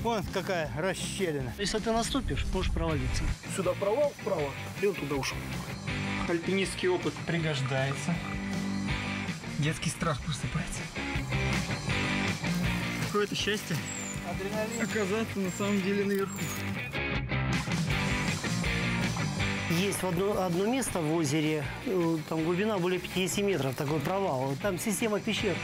Вон какая расщелина. Если ты наступишь, можешь провалиться. Сюда провал, вправо, и он туда ушел. Альпинистский опыт пригождается. Детский страх просыпается. Какое-то счастье оказаться на самом деле наверху. Есть одно место в озере, там глубина более 50 метров, такой провал. Там система пещер.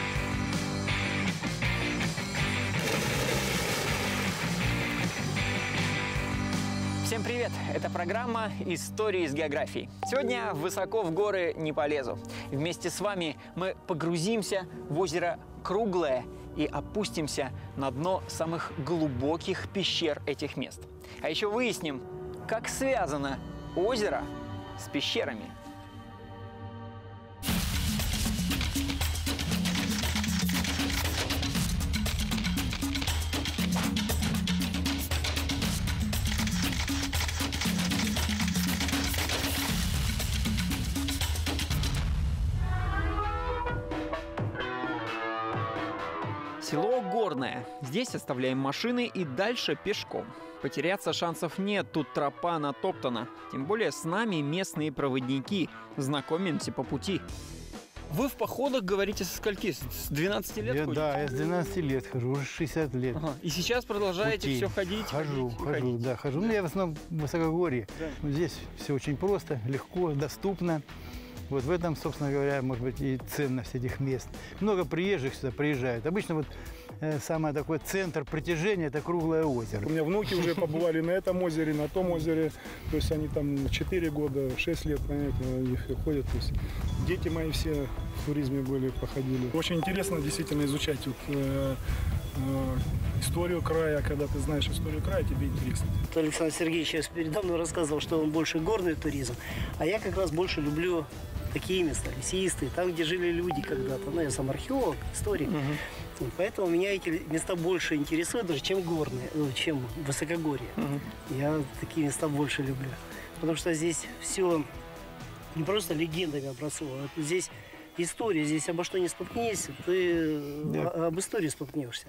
Всем привет! Это программа «Истории из географии». Сегодня высоко в горы не полезу. Вместе с вами мы погрузимся в озеро Круглое и опустимся на дно самых глубоких пещер этих мест. А еще выясним, как связано озеро с пещерами. Село Горное. Здесь оставляем машины и дальше пешком. Потеряться шансов нет, тут тропа натоптана. Тем более с нами местные проводники. Знакомимся по пути. Вы в походах, говорите, со скольки? С 12 лет ходите? Да, я с 12 лет хожу, уже 60 лет. Ага. И сейчас продолжаете Пути. все ходить? Хожу, ходить. да, хожу. Ну, я в основном в высокогорье. Да. Здесь все очень просто, легко, доступно. Вот в этом, собственно говоря, может быть, и ценность этих мест. Много приезжих сюда приезжают. Обычно вот самый такой центр притяжения – это Круглое озеро. У меня внуки уже побывали на этом озере, на том озере. То есть они там 4 года, 6 лет, понимаете, они ходят. То есть дети мои все в туризме были, походили. Очень интересно действительно изучать историю края. Когда ты знаешь историю края, тебе интересно. Александр Сергеевич сейчас передо мной рассказывал, что он больше горный туризм, а я как раз больше люблю такие места, лесистые, там, где жили люди когда-то. Ну, я сам археолог, историк. Поэтому меня эти места больше интересуют, даже чем горные, чем высокогорье. Я такие места больше люблю. Потому что здесь все не просто легендами образовано, здесь история, здесь обо что не споткнись, ты об истории споткнешься.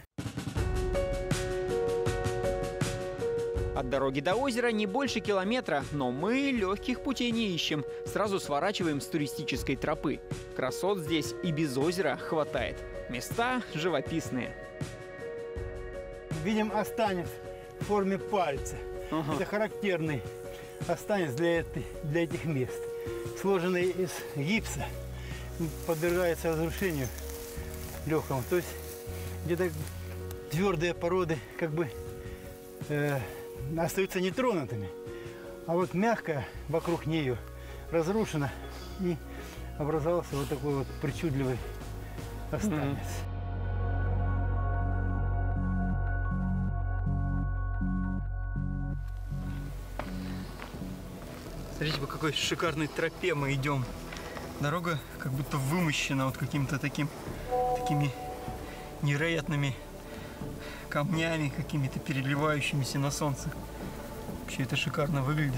От дороги до озера не больше километра, но мы легких путей не ищем. Сразу сворачиваем с туристической тропы. Красот здесь и без озера хватает. Места живописные. Видим останец в форме пальца. Это характерный останец для этих мест. Сложенный из гипса, подвергается разрушению легкому. То есть где-то твердые породы как бы остаются нетронутыми, а вот мягкая вокруг нее разрушена, и образовался вот такой вот причудливый останец. Смотрите, по какой шикарной тропе мы идем. Дорога как будто вымощена вот каким-то такими невероятными камнями, какими-то переливающимися на солнце. Вообще это шикарно выглядит.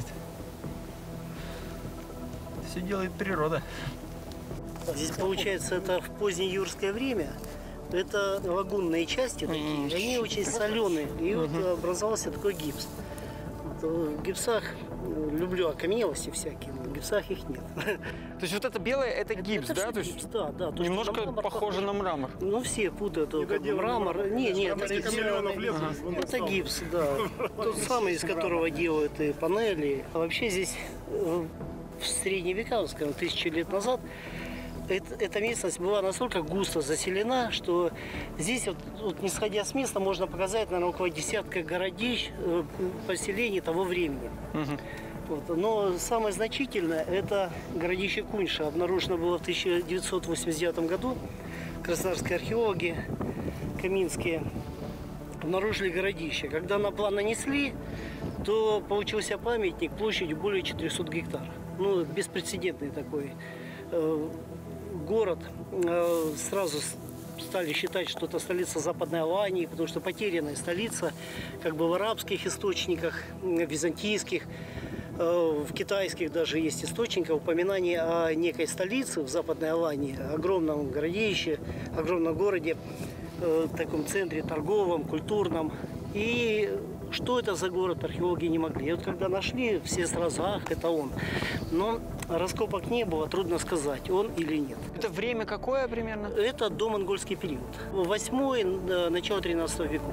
Это все делает природа. Здесь, получается, это в позднее юрское время. Это лагунные части такие, они очень соленые. И вот образовался такой гипс. Вот в гипсах, люблю окаменелости всякие, но в гипсах их нет. То есть вот это белое – это гипс, да? То есть гипс, да. немножко похоже на мрамор. Ну, все путают как бы мрамор. Нет, это гипс, да. Тот самый, из которого делают и панели. А вообще здесь в средние века, скажем, 1000 лет назад, эта местность была настолько густо заселена, что здесь, вот не сходя с места, можно показать, наверное, около десятка городищ, поселений того времени. Вот. Но самое значительное – это городище Куньша. Обнаружено было в 1989 году. Краснодарские археологи каминские обнаружили городище. Когда на план нанесли, то получился памятник площадью более 400 гектар. Ну, беспрецедентный такой город. Сразу стали считать, что это столица Западной Алании, потому что потерянная столица, как бы в арабских источниках, византийских, в китайских даже есть источники упоминания о некой столице в Западной Алании, огромном городище, огромном городе, таком центре торговом, культурном. И что это за город, археологи не могли. И вот когда нашли, все сразу, ах, это он. Но раскопок не было, трудно сказать, он или нет. Это время какое примерно? Это домонгольский период. 8-й, начало 13 веков.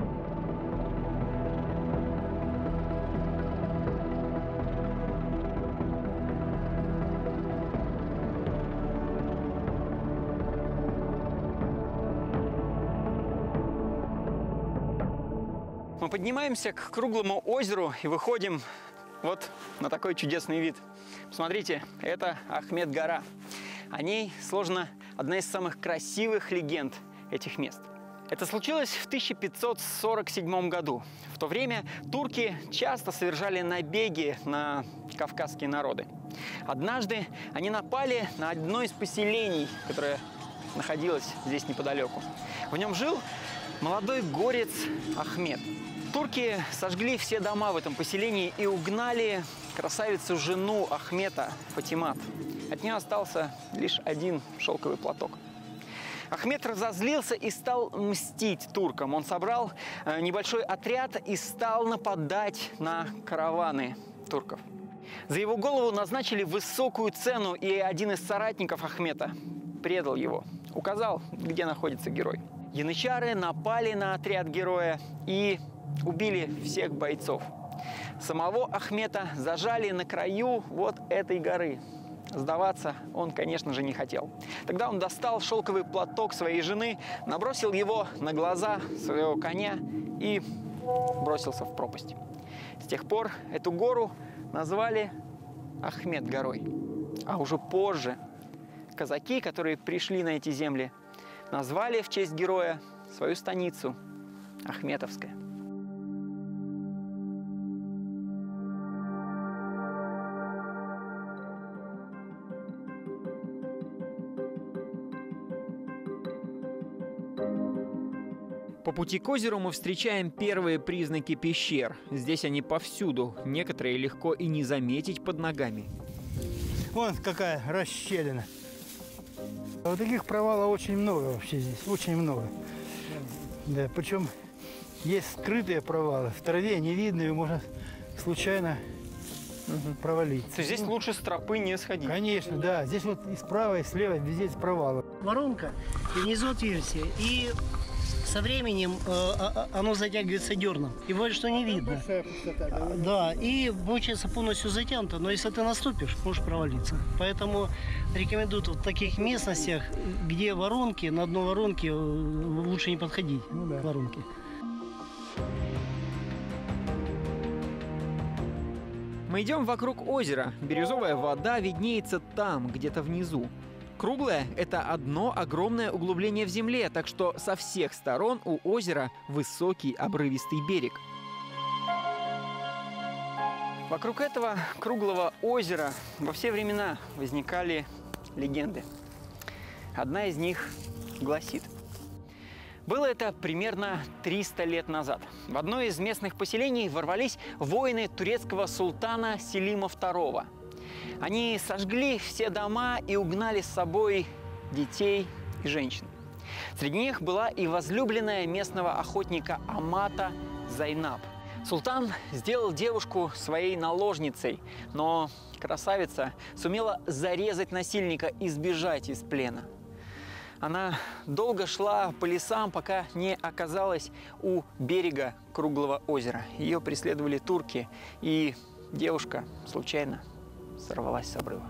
Мы поднимаемся к круглому озеру и выходим вот на такой чудесный вид. Посмотрите, это Ахмед-гора. О ней сложена одна из самых красивых легенд этих мест. Это случилось в 1547 году. В то время турки часто совершали набеги на кавказские народы. Однажды они напали на одно из поселений, которое находилось здесь неподалеку. В нем жил молодой горец Ахмед. Турки сожгли все дома в этом поселении и угнали красавицу жену Ахмета, Фатимат. От нее остался лишь один шелковый платок. Ахмед разозлился и стал мстить туркам. Он собрал небольшой отряд и стал нападать на караваны турков. За его голову назначили высокую цену, и один из соратников Ахмета предал его, указал, где находится герой. Янычары напали на отряд героя и убили всех бойцов. Самого Ахмета зажали на краю вот этой горы. Сдаваться он, конечно же, не хотел. Тогда он достал шелковый платок своей жены, набросил его на глаза своего коня и бросился в пропасть. С тех пор эту гору назвали Ахмед-горой. А уже позже казаки, которые пришли на эти земли, назвали в честь героя свою станицу Ахметовская. По пути к озеру мы встречаем первые признаки пещер. Здесь они повсюду. Некоторые легко и не заметить под ногами. Вон какая расщелина. Вот таких провалов очень много вообще здесь. Очень много. Да, причем есть скрытые провалы. В траве не видно, и можно случайно провалиться. То есть здесь лучше с тропы не сходить? Конечно, да. Здесь вот и справа, и слева везде есть провалы. Воронка, и внизу отверстие. И со временем оно затягивается дерном. И бывает, что не видно. Да, и получается полностью затянуто. Но если ты наступишь, можешь провалиться. Поэтому рекомендуют в таких местностях, где воронки, на дно воронки лучше не подходить к воронке. Мы идем вокруг озера. Бирюзовая вода виднеется там, где-то внизу. Круглое – это одно огромное углубление в земле, так что со всех сторон у озера высокий обрывистый берег. Вокруг этого круглого озера во все времена возникали легенды. Одна из них гласит: было это примерно 300 лет назад. В одно из местных поселений ворвались воины турецкого султана Селима II. Они сожгли все дома и угнали с собой детей и женщин. Среди них была и возлюбленная местного охотника Амата Зайнаб. Султан сделал девушку своей наложницей, но красавица сумела зарезать насильника и сбежать из плена. Она долго шла по лесам, пока не оказалась у берега круглого озера. Ее преследовали турки, и девушка случайно сорвалась с обрыва.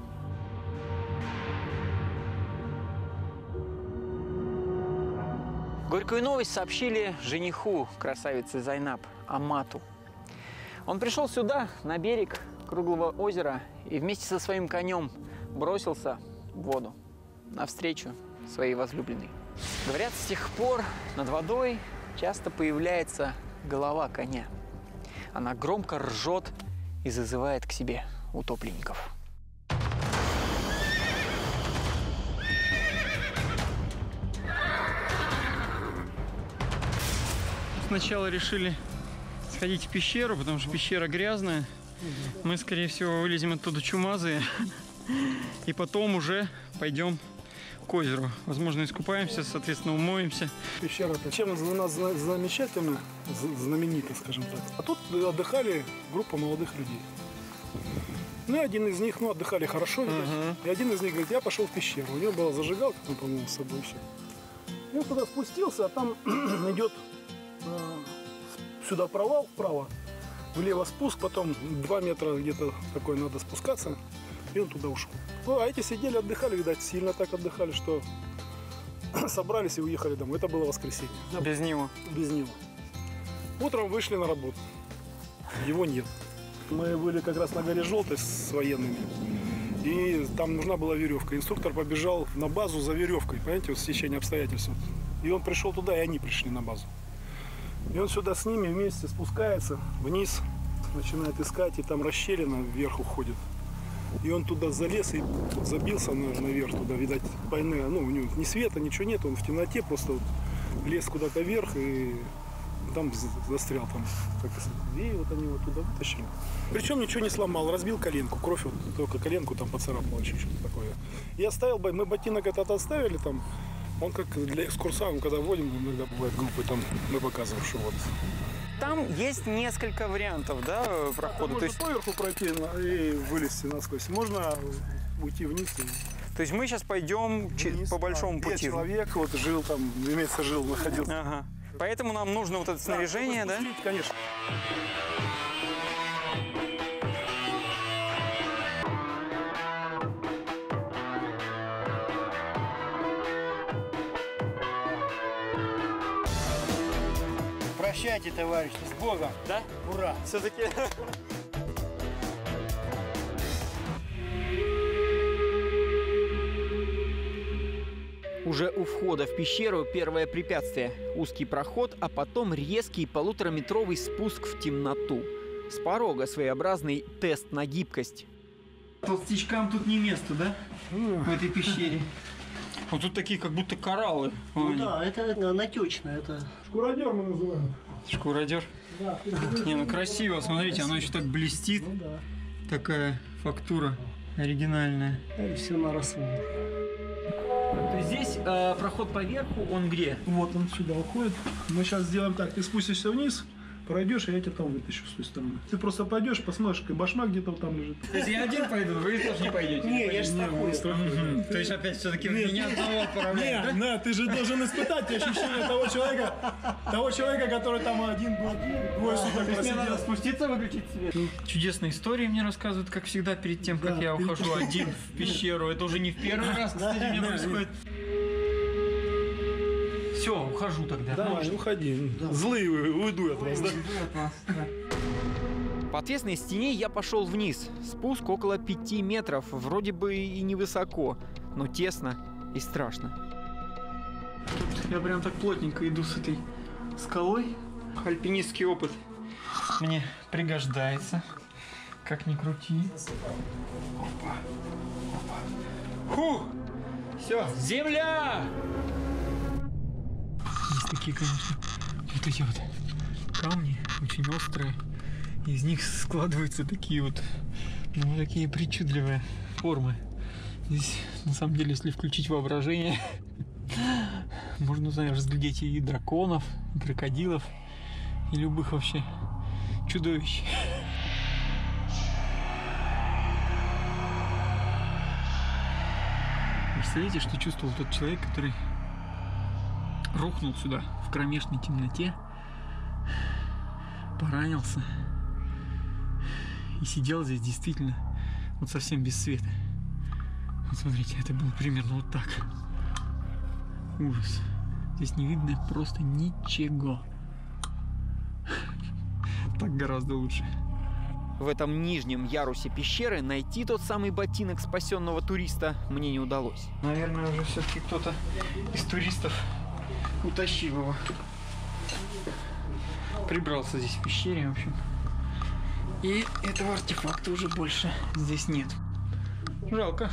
Горькую новость сообщили жениху красавицы Зайнаб, Амату. Он пришел сюда, на берег круглого озера, и вместе со своим конем бросился в воду навстречу своей возлюбленной. Говорят, с тех пор над водой часто появляется голова коня. Она громко ржет и зазывает к себе утопленников. Сначала решили сходить в пещеру, потому что пещера грязная. Мы, скорее всего, вылезем оттуда чумазые. И потом уже пойдем к озеру. Возможно, искупаемся, соответственно, умоемся. Пещера чем у нас замечательно, знаменита, скажем так. А тут отдыхали группа молодых людей. Ну и один из них, отдыхали хорошо, видать. И один из них говорит, я пошел в пещеру. У него была зажигалка, по-моему, с собой еще. И он туда спустился, а там идет сюда провал вправо, влево спуск, потом 2 метра где-то такой надо спускаться, и он туда ушел. Ну, а эти сидели, отдыхали, видать, сильно так отдыхали, что собрались и уехали домой. Это было воскресенье. Без него. Без него. Утром вышли на работу. Его нет. Мы были как раз на горе Желтой с военными. И там нужна была веревка. Инструктор побежал на базу за веревкой, понимаете, вот стечение обстоятельств. И он пришел туда, и они пришли на базу. И он сюда с ними вместе спускается вниз, начинает искать, и там расщелина вверх уходит. И он туда залез и забился наверх туда, видать, войны. Ну, у него ни света, ничего нет, он в темноте просто вот лез куда-то вверх и там застрял там. И вот они его туда вытащили. Причем ничего не сломал, разбил коленку, кровь вот только коленку там поцарапала, чуть-чуть такое. И оставил, мы ботинок этот оставили там, он как для экскурсантов, когда водим, иногда бывает группы, там мы показываем, что вот. Там есть несколько вариантов, да, прохода. Можно поверху пройти и вылезти насквозь. Можно уйти вниз. То есть мы сейчас пойдем вниз, по большому пути. Человек вот жил там, имеется жил, находился. Ага. Поэтому нам нужно вот это снаряжение, да? Конечно. Прощайте, товарищи, с Богом. Да? Ура! Все-таки. Уже у входа в пещеру первое препятствие – узкий проход, а потом резкий 1,5-метровый спуск в темноту. С порога своеобразный тест на гибкость. Толстячкам тут не место, да? В этой пещере. Вот тут такие как будто кораллы. Ну да, это натечное, это... Шкуродер мы называем. Шкуродер? Да. Не, ну красиво, смотрите, оно еще так блестит. Ну да. Такая фактура оригинальная. И все на рассвет. Здесь проход поверху, он где? Вот он сюда уходит. Мы сейчас сделаем так, ты спустишься вниз, пройдешь, и я тебя там вытащу с той стороны. Ты просто пойдешь, посмотришь, как башмак где-то там лежит. То есть я один пойду, вы тоже не пойдете? Не, я же страхую. То есть опять все-таки меня одного отправляют, да? Нет, ты же должен испытать ощущение того человека, который там один был, двое суток Мне просидел. надо спуститься, выключить свет. Чудесные истории мне рассказывают, как всегда, перед тем, как я ухожу один в пещеру. Это уже не в первый раз, кстати, мне происходит. Все, ухожу тогда. Давай, уходи. Злые уйду от вас, да? По отвесной стене я пошел вниз. Спуск около 5 метров, вроде бы и невысоко, но тесно и страшно. Тут я прям так плотненько иду с этой скалой. Альпинистский опыт мне пригождается. Как ни крути. Опа. Опа. Фу! Все, земля! Есть такие, конечно, вот эти вот камни, очень острые. Из них складываются такие вот, ну, такие причудливые формы. Здесь, на самом деле, если включить воображение, можно, наверное, разглядеть и драконов, и крокодилов, и любых вообще чудовищ. Представляете, что чувствовал тот человек, который рухнул сюда в кромешной темноте, поранился и сидел здесь действительно вот совсем без света. Вот смотрите, это было примерно вот так. Ужас. Здесь не видно просто ничего. Так гораздо лучше. В этом нижнем ярусе пещеры найти тот самый ботинок спасенного туриста мне не удалось. Наверное, уже все-таки кто-то из туристов утащил его. Прибрался здесь в пещере, в общем. И этого артефакта уже больше здесь нет. Жалко.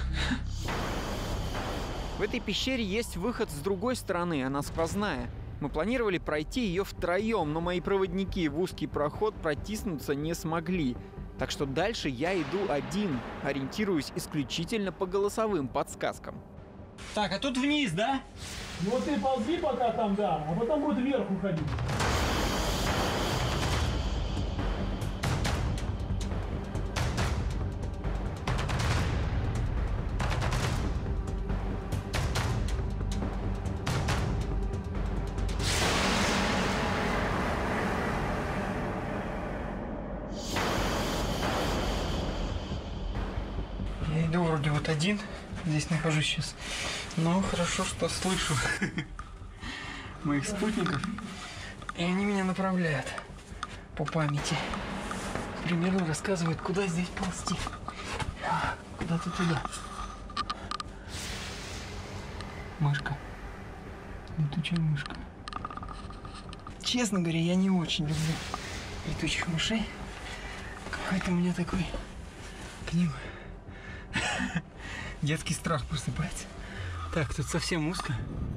В этой пещере есть выход с другой стороны, она сквозная. Мы планировали пройти ее втроем, но мои проводники в узкий проход протиснуться не смогли. Так что дальше я иду один, ориентируюсь исключительно по голосовым подсказкам. Так, а тут вниз, да? Ну вот ты ползи пока там, да, а потом будет вверх уходить. Я иду вроде вот один, здесь нахожусь сейчас, но хорошо, что слышу моих спутников, и они меня направляют по памяти. Примерно рассказывают, куда здесь ползти. Куда-то туда. Мышка. Летучая мышка. Честно говоря, я не очень люблю летучих мышей. Какой-то у меня такой к ним детский страх просыпается. Так, тут совсем узко.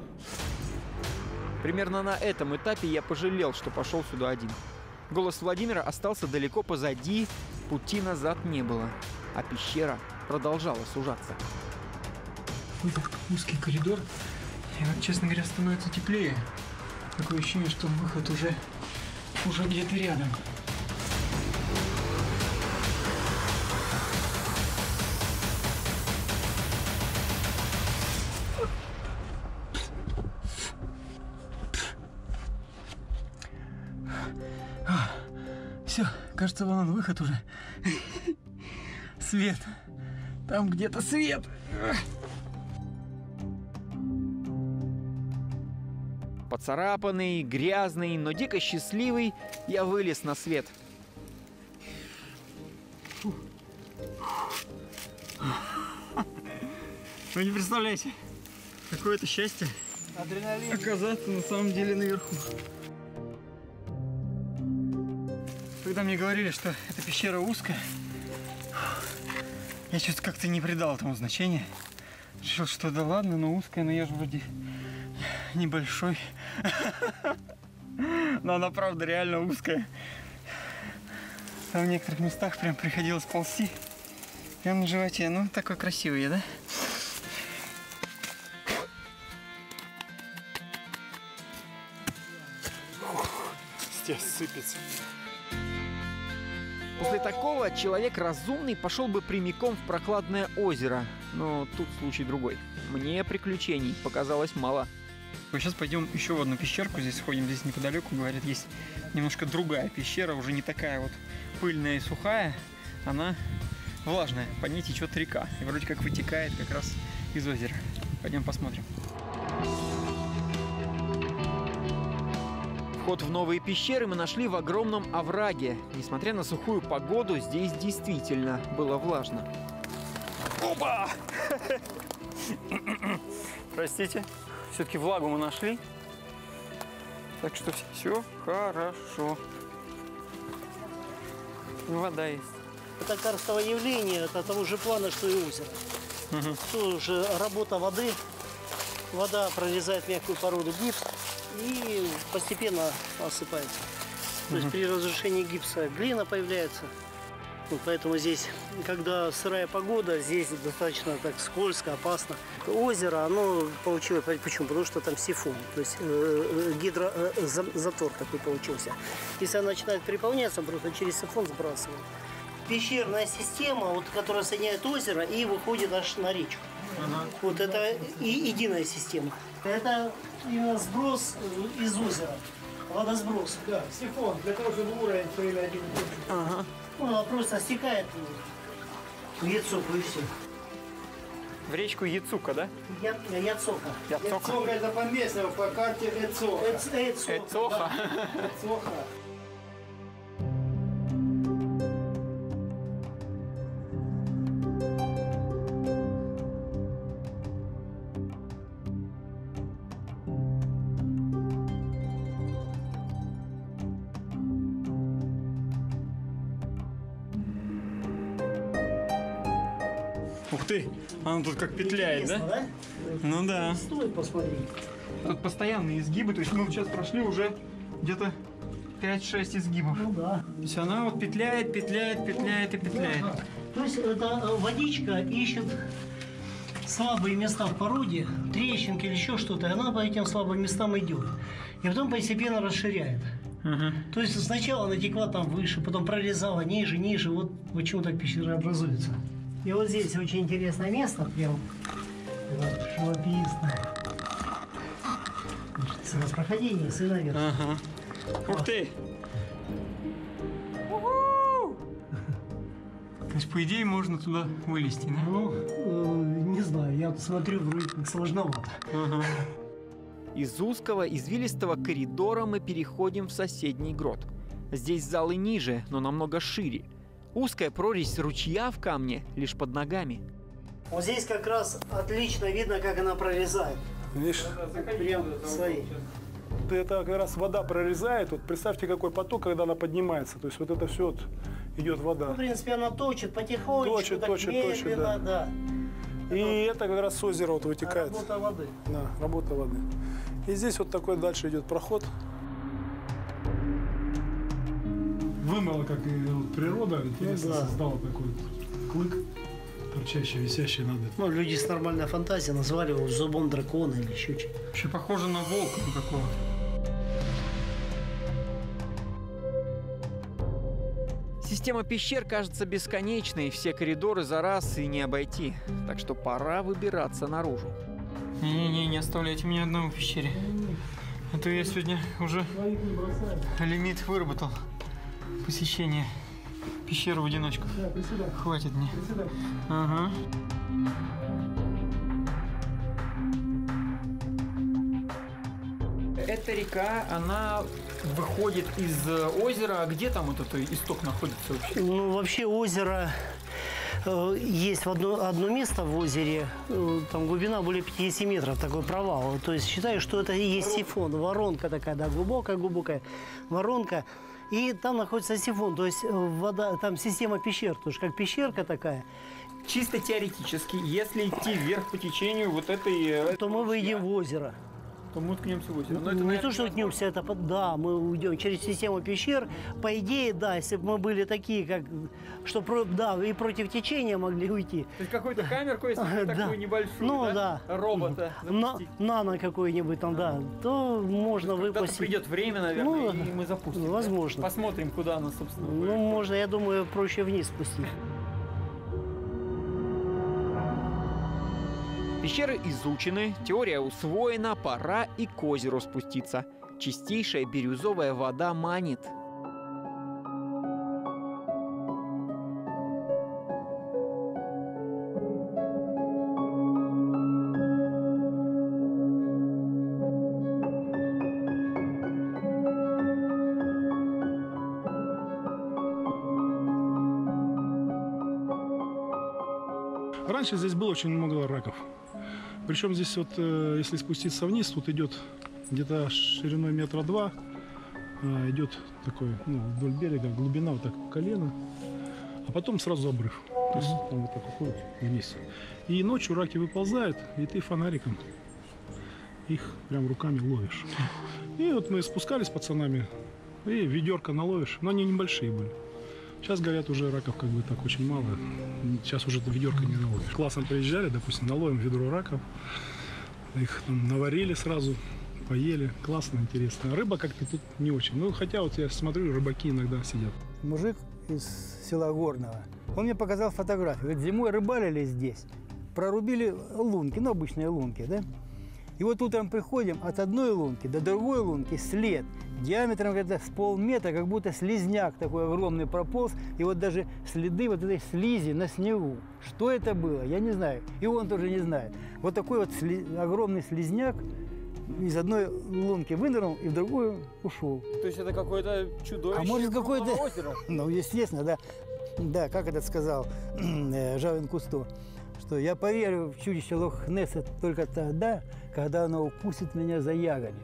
Примерно на этом этапе я пожалел, что пошел сюда один. Голос Владимира остался далеко позади, пути назад не было, а пещера продолжала сужаться. Какой-то узкий коридор. И вот, честно говоря, становится теплее. Такое ощущение, что выход уже где-то рядом. Все, кажется, вон он, выход уже. Свет. Там где-то свет. Поцарапанный, грязный, но дико счастливый, я вылез на свет. Вы не представляете, какое это счастье оказаться на самом деле наверху. Когда мне говорили, что эта пещера узкая, я что-то как-то не придал этому значения. Решил, что да ладно, но узкая, но я же вроде небольшой. Но она правда реально узкая. Там в некоторых местах прям приходилось ползти. Прям на животе. Ну, такой красивый я, да? Здесь сыпется. После такого человек разумный пошел бы прямиком в прохладное озеро. Но тут случай другой. Мне приключений показалось мало. Сейчас пойдем еще в одну пещерку. Здесь сходим, здесь неподалеку. Говорят, есть немножко другая пещера, уже не такая вот пыльная и сухая. Она влажная. По ней течет река. И вроде как вытекает как раз из озера. Пойдем посмотрим. Вход в новые пещеры мы нашли в огромном овраге. Несмотря на сухую погоду, здесь действительно было влажно. Опа! Простите, все-таки влагу мы нашли. Так что все хорошо. Вода есть. Это карстовое явление, это того же плана, что и озеро. Тоже работа воды. Вода прорезает мягкую породу гипс и постепенно осыпается. То есть при разрушении гипса глина появляется. Вот поэтому здесь, когда сырая погода, здесь достаточно так скользко, опасно. Озеро, оно получилось, почему? Потому что там сифон, то есть гидрозатор такой получился. Если она начинает переполняться, просто через сифон сбрасывает. Пещерная система, вот, которая соединяет озеро и выходит аж на речку. Вот это и единая система. Это именно сброс из озера, водосброс. Да, сифон, для того, чтобы уровень стояли один и тот же. Ага. Ну, она просто стекает в Яцоку и все. В речку Яцука, да? Яцока. Эцоха это по-местному, по карте Эцоха. Эцоха. Эцоха. Ух ты, она тут как петляет, да? Да? Ну да. Стой, посмотри. Тут постоянные изгибы, то есть мы сейчас прошли уже где-то 5-6 изгибов. Ну да. То есть она вот петляет, петляет, петляет и петляет. То есть это водичка ищет слабые места в породе, трещинки или еще что-то, она по этим слабым местам идет. И потом постепенно расширяет. То есть сначала она текла там выше, потом прорезала ниже, ниже. Вот почему так пещера образуется. И вот здесь очень интересное место, прям живописное. С проходения, сын наверх. Ага. Ух ты! То есть, по идее, можно туда вылезти, да? Ну, не знаю, я смотрю, вроде как сложновато. Ага. Из узкого извилистого коридора мы переходим в соседний грот. Здесь залы ниже, но намного шире. Узкая прорезь ручья в камне лишь под ногами. Вот здесь как раз отлично видно, как она прорезает. Видишь, Прям свои. это как раз вода прорезает. Вот представьте, какой поток, когда она поднимается. То есть вот это все вот идет вода. Ну, в принципе, она точит потихонечку, Точит, так точит, медленно, да. И это как раз с озера вот вытекает. Работа воды. Да, работа воды. И здесь вот такой дальше идет проход. Вымыла, как и вот природа, интересно, да. создала такой вот клык, торчащий, висящий над этим. Ну, люди с нормальной фантазией назвали его зубом дракона или еще что-то. Вообще похоже на волка какого-то. Система пещер кажется бесконечной, все коридоры за раз и не обойти. Так что пора выбираться наружу. Не-не-не, не оставляйте меня одного в пещере. А то я сегодня уже лимит выработал. Посещение пещеры в одиночку. Хватит мне. Ага. Эта река, она выходит из озера. А где там вот этот исток находится вообще? Ну, вообще озеро... Есть одно место в озере, там глубина более 50 метров, такой провал. То есть считаю, что это и есть сифон, воронка такая, да, глубокая воронка. И там находится сифон, то есть вода, там система пещер, тоже как пещерка такая. Чисто теоретически, если идти вверх по течению вот этой... То мы выйдем в озеро. То мы уткнемся в озеро. Но это, Не наверное, то, что уткнемся, это да, мы уйдем через систему пещер. По идее, да, если бы мы были такие, как, что да, и против течения могли уйти. То есть какую-то камерку, если Да. такую небольшую, Ну, да? да. Робота запустить. Нано какой-нибудь там, да, то можно Когда-то выпустить. придет время, наверное, Ну, и мы запустим. да? возможно. Посмотрим, куда она, собственно, Ну, будет. можно, я думаю, проще вниз спустить. Пещеры изучены, теория усвоена, пора и к озеру спуститься. Чистейшая бирюзовая вода манит. Раньше здесь было очень много раков. Причем здесь вот, если спуститься вниз, тут идет где-то шириной метра 2, идет такой, ну, вдоль берега, глубина вот так по колено, а потом сразу обрыв. То есть там вот так уходит вниз. И ночью раки выползают, и ты фонариком их прям руками ловишь. И вот мы спускались с пацанами, и ведерко наловишь, но они небольшие были. Сейчас, говорят, уже раков как бы так очень мало. Сейчас уже это ведерко не наловишь. Классно приезжали, допустим, наловим ведро раков. Их там наварили сразу, поели. Классно, интересно. Рыба как-то тут не очень. Ну, хотя вот я смотрю, рыбаки иногда сидят. Мужик из села Горного, он мне показал фотографию. Говорит, зимой рыбалили здесь, прорубили лунки, ну, обычные лунки, да? И вот утром приходим, от одной лунки до другой лунки след диаметром где-то с полметра, как будто слизняк такой огромный прополз, и вот даже следы вот этой слизи на снегу. Что это было, я не знаю, и он тоже не знает. Вот такой вот огромный слизняк из одной лунки вынырнул и в другую ушел. То есть это какое-то чудовище. А может какое-то... озеро? Ну, естественно, да. Да, как этот сказал Жавин Кусто, что я поверю в чудище Лох-Несса только тогда, когда оно укусит меня за ягодицу.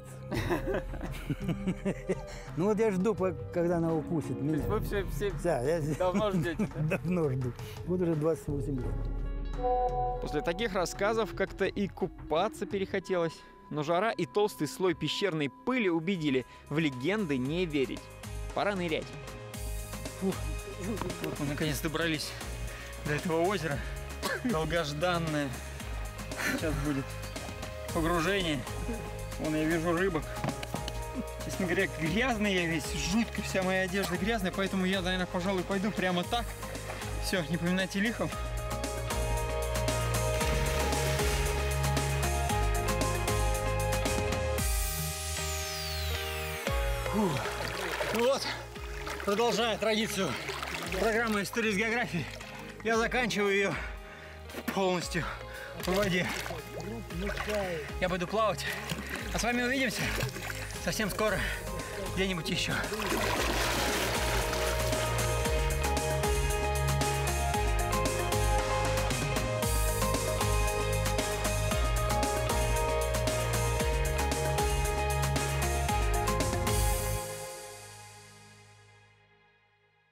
Ну вот я жду, когда она укусит меня. Вы все Да, я давно ждете? давно жду. Вот уже 28 лет. После таких рассказов как-то и купаться перехотелось. Но жара и толстый слой пещерной пыли убедили, в легенды не верить. Пора нырять. Вот мы наконец добрались до этого озера. Долгожданное. Сейчас будет погружение. Вон я вижу рыбок. Честно говоря, грязный я весь, жутко вся моя одежда грязная, поэтому я, наверное, пожалуй, пойду прямо так. Все, не поминайте лихом. Ну вот, продолжая традицию программы «История из географии», я заканчиваю ее полностью в воде. Я буду плавать. А с вами увидимся совсем скоро, где-нибудь еще.